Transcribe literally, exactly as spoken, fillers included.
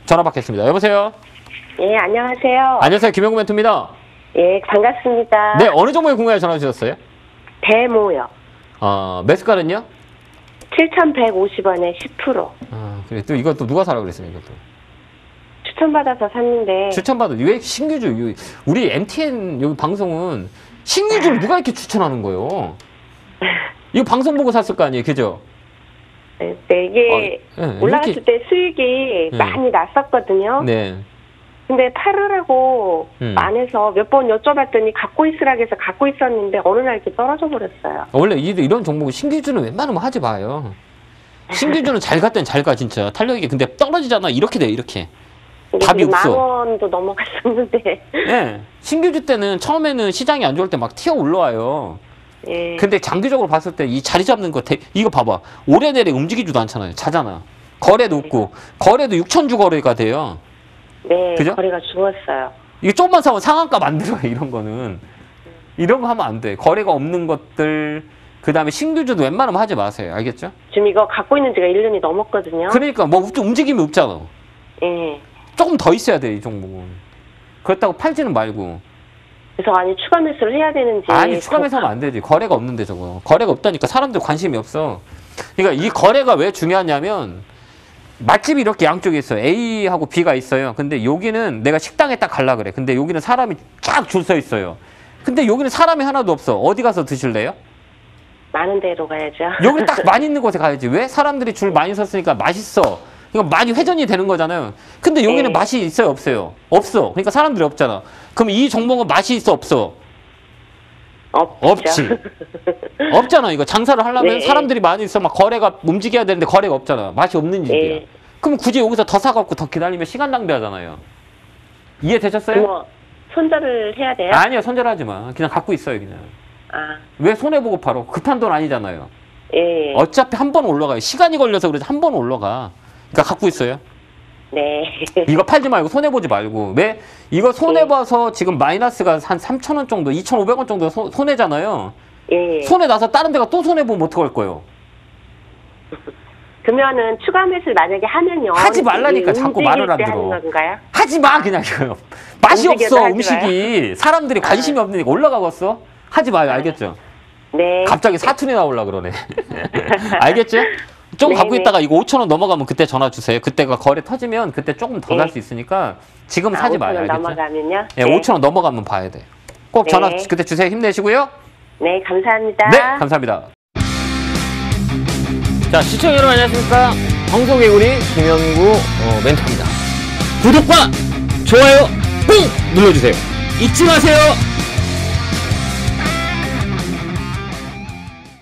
전화 받겠습니다. 여보세요? 예, 안녕하세요. 안녕하세요. 김영구 멘토입니다. 예, 반갑습니다. 네, 어느 종목에 궁금해 전화 주셨어요? 대모요. 어, 매수가는요? 칠천백오십 원에 십 퍼센트. 아, 그래. 또 이것도 누가 사라고 그랬어요, 이것도? 추천받아서 샀는데. 추천받은, 왜 신규주, 우리 엠티엔 여기 방송은 신규주를 누가 이렇게 추천하는 거예요? 이거 방송 보고 샀을 거 아니에요, 그죠? 네, 네, 이게 어, 네, 올라갔을 이렇게... 때 수익이 네. 많이 났었거든요. 네. 근데 팔으라고 음. 안에서 몇 번 여쭤봤더니 갖고 있으라고 해서 갖고 있었는데 어느 날 이렇게 떨어져 버렸어요. 원래 이, 이런 종목은 신규주는 웬만하면 하지 마요. 신규주는 잘 갔더니 잘 가, 진짜. 탄력이. 근데 떨어지잖아. 이렇게 돼, 이렇게. 답이 없어. 만 원도 넘어갔었는데. 네. 신규주 때는 처음에는 시장이 안 좋을 때 막 튀어 올라와요. 예. 근데 장기적으로 봤을 때 이 자리 잡는 거, 대, 이거 봐봐. 오래 내내 움직이지도 않잖아요. 자잖아. 거래도 없고. 거래도 육천 주 거래가 돼요. 네, 그죠? 거래가 죽었어요. 이게 조금만 사면 상한가 만들어요, 이런 거는. 이런 거 하면 안 돼. 거래가 없는 것들, 그 다음에 신규주도 웬만하면 하지 마세요. 알겠죠? 지금 이거 갖고 있는 지가 일 년이 넘었거든요. 그러니까 뭐 움직임이 없잖아. 예. 조금 더 있어야 돼, 이 종목은. 그렇다고 팔지는 말고. 그래서 아니 추가 매수를 해야 되는지. 아니, 추가 매수하면 안 되지. 거래가 없는데, 저거. 거래가 없다니까 사람들 관심이 없어. 그러니까 이 거래가 왜 중요하냐면, 맛집이 이렇게 양쪽에 있어요. A하고 B가 있어요. 근데 여기는 내가 식당에 딱 갈라 그래. 근데 여기는 사람이 쫙 줄 서 있어요. 근데 여기는 사람이 하나도 없어. 어디 가서 드실래요? 많은 데로 가야죠. 여기 딱 많이 있는 곳에 가야지. 왜? 사람들이 줄 많이 섰으니까 맛있어. 그러니까 많이 회전이 되는 거잖아요. 근데 여기는 네. 맛이 있어요? 없어요? 없어. 그러니까 사람들이 없잖아. 그럼 이 종목은 맛이 있어? 없어? 없죠. 없지. 없잖아. 이거 장사를 하려면 네. 사람들이 많이 있어. 막 거래가 움직여야 되는데 거래가 없잖아. 맛이 없는 집이야. 네. 그럼 굳이 여기서 더 사갖고 더 기다리면 시간 낭비하잖아요. 이해되셨어요? 뭐 손절을 해야 돼요? 아니요. 손절하지 마. 그냥 갖고 있어요. 그냥. 아, 왜 손해보고 팔어? 급한 돈 아니잖아요. 예. 어차피 한 번 올라가요. 시간이 걸려서 그래서 한 번 올라가. 그러니까 갖고 있어요. 네. 이거 팔지 말고 손해보지 말고. 왜? 이거 손해봐서 지금 마이너스가 한 삼천 원 정도, 이천오백 원 정도 소, 손해잖아요. 예. 손해나서 다른 데가 또 손해보면 어떡할 거예요? 그러면은 추가 매수를 만약에 하면요. 하지 말라니까 자꾸 말을 안 때 들어. 하는 건가요? 하지 마 그냥 이거요. 맛이 움직여서 없어 하지 음식이. 사람들이 관심이 없으니까 올라가겠어? 하지 마요. 알겠죠? 네. 갑자기 사투리 나올라 그러네. 알겠죠? 좀 네네. 갖고 있다가 이거 오천 원 넘어가면 그때 전화 주세요. 그때가 거래 터지면 그때 조금 더 살 수 네. 있으니까 지금 은 아, 사지 오천 원 마요. 알겠죠? 넘어가면요? 예, 네. 오천 원 넘어가면 봐야 돼. 꼭 네. 전화 그때 주세요. 힘내시고요. 네, 감사합니다. 네, 감사합니다. 자, 시청자 여러분 안녕하십니까? 방송개구리 김영구 어, 멘토입니다. 구독과 좋아요 꾹 눌러주세요. 잊지 마세요.